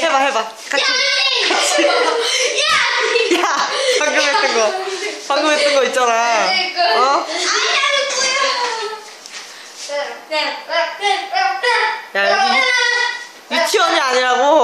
해봐. 같이. 야, 방금 했던 거 있잖아. 어? 야, 여기 유치원이 아니라고.